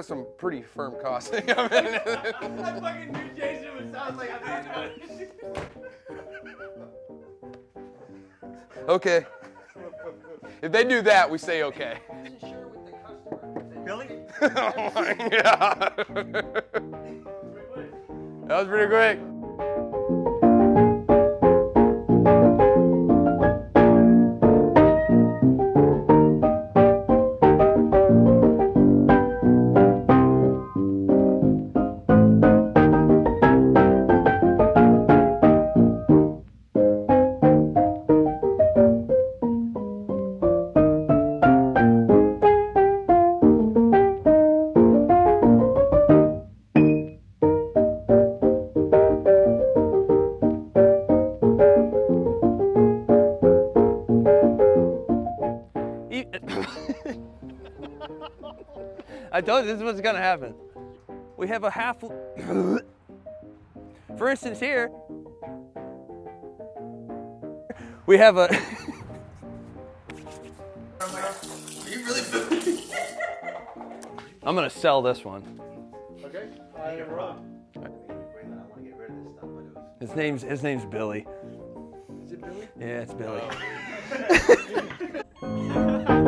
has some pretty firm costs. I fucking knew Jason would sound like I Okay. If they do that, we say okay. Billy? Oh my God. That was pretty quick. I told you this is what's gonna happen. We have a half, for instance here, we have a, Are you really filming? I'm gonna sell this one. Okay. I am wrong. His name's Billy. Is it Billy? Yeah, it's Billy. Oh.